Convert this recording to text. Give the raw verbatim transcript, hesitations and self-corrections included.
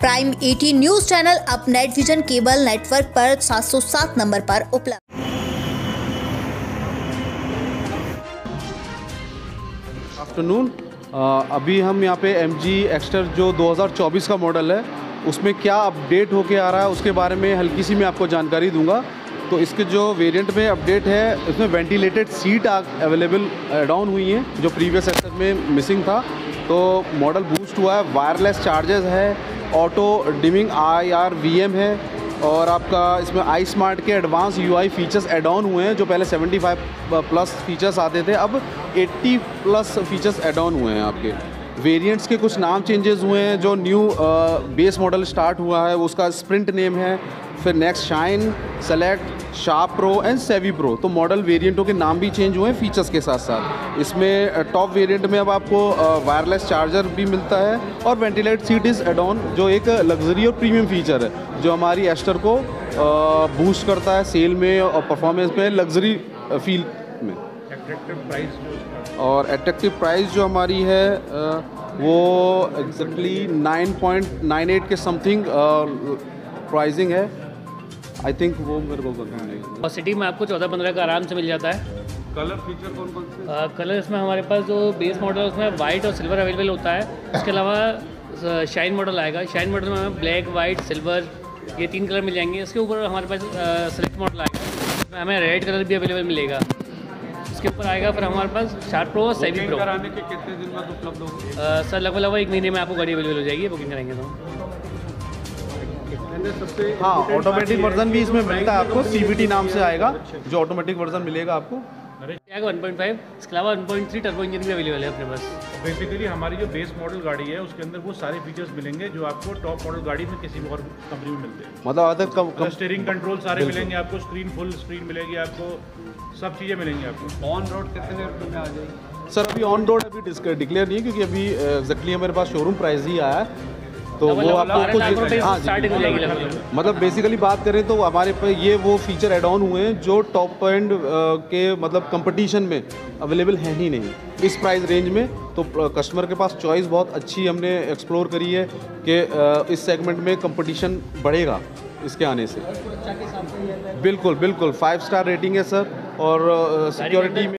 Prime अठारह news channel अब net vision cable network पर सात सौ सात नंबर पर उपलब्ध। आफ्टरनून, अभी हम यहाँ पे एम जी एक्स्टर जो दो हज़ार चौबीस का मॉडल है उसमें क्या अपडेट होके आ रहा है उसके बारे में हल्की सी मैं आपको जानकारी दूंगा। तो इसके जो वेरिएंट में अपडेट है इसमें ventilated seat available add on हुई हैं जो प्रीवियस एक्स्टर में मिसिंग था। तो मॉडल बूस्ट हुआ है, वायरलेस चार्जर्स है, auto dimming I R V M है और आपका इसमें आई स्मार्ट के advance U I features add on हुए हैं। जो पहले पचहत्तर प्लस फीचर्स आते थे अब अस्सी प्लस फीचर्स एड ऑन हुए हैं। आपके वेरिएंट्स के कुछ नाम चेंजेस हुए हैं। जो न्यू बेस मॉडल स्टार्ट हुआ है उसका स्प्रिंट नेम है, फिर next shine, select, sharp pro and savvy pro. तो मॉडल वेरिएंटों के नाम भी चेंज हुए हैं फीचर्स के साथ साथ। इसमें टॉप वेरिएंट में अब आपको वायरलेस चार्जर भी मिलता है और ventilate seat is add on जो एक लग्जरी और प्रीमियम फीचर है जो हमारी एस्टर को बूस्ट करता है सेल में और परफॉर्मेंस में, लग्जरी फील में। एट्रैक्टिव प्राइस और एट्रैक्टिव प्राइस जो हमारी है वो exactly nine point nine eight के समथिंग प्राइसिंग है। आई थिंक वो मेरे को नहीं। और सिटी में आपको चौदह पंद्रह का आराम से मिल जाता है। कलर फीचर कौन कौन से? आ, कलर इसमें हमारे पास जो बेस मॉडल है उसमें वाइट और सिल्वर अवेलेबल होता है। इसके अलावा शाइन मॉडल आएगा। शाइन मॉडल में हमें ब्लैक, वाइट, सिल्वर ये तीन कलर मिल जाएंगे। इसके ऊपर हमारे पास सिलेक्ट मॉडल आएगा, इसमें हमें रेड कलर भी अवेलेबल मिलेगा। इसके ऊपर आएगा फिर हमारे पास शार्प प्रो और सेवी प्रो। कराने के कितने दिन बाद उपलब्ध होगी? सर लगभग लगभग एक महीने में आपको गाड़ी अवेलेबल हो जाएगी बुकिंग करेंगे तो। सबसे हाँ, ऑटोमेटिक वर्जन भी इसमें मिलता है आपको, सी बी टी नाम से आएगा जो ऑटोमेटिक वर्जन मिलेगा आपको। वन पॉइंट फाइव, इसके अलावा one point three turbo engine भी अवेलेबल है अपने पास। बेसिकली हमारी जो बेस मॉडल गाड़ी है उसके अंदर वो सारे फीचर्स मिलेंगे जो आपको टॉप मॉडल गाड़ी में किसी भी और कंपनी में मिलते हैं। मतलब अदर कम, कम स्टीयरिंग कंट्रोल सारे मिलेंगे आपको, स्क्रीन फुल स्क्रीन मिलेगी आपको, सब चीज़ें मिलेंगी आपको। ऑन रोड कितने रुपये में आ जाएगी? सर अभी ऑन रोड अभी डिक्लेयर नहीं है क्योंकि अभी एग्जैक्टली हमारे पास शोरूम प्राइस ही आया है तो वो आपको हाँ मतलब बेसिकली बात करें तो हमारे पे ये वो फीचर एड ऑन हुए हैं जो टॉप एंड के मतलब कंपटीशन में अवेलेबल है ही नहीं इस प्राइस रेंज में। तो कस्टमर के पास चॉइस बहुत अच्छी हमने एक्सप्लोर करी है कि इस सेगमेंट में कंपटीशन बढ़ेगा इसके आने से। बिल्कुल बिल्कुल फाइव स्टार रेटिंग है सर और सिक्योरिटी में